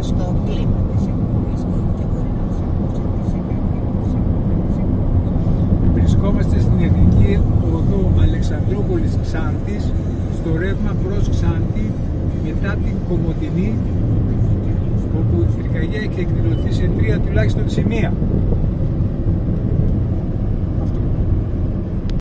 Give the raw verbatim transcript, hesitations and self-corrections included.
στο κλίμα της εκπομπής και μπορεί να μας ακούσει. Βρισκόμαστε στην Εθνική Οδό Αλεξανδρόπολης Ξάνθης, στο ρεύμα προς Ξάνθη, μετά την Κομοτηνή, όπου η πυρκαγιά έχει εκδηλωθεί σε τρία τουλάχιστον σημεία.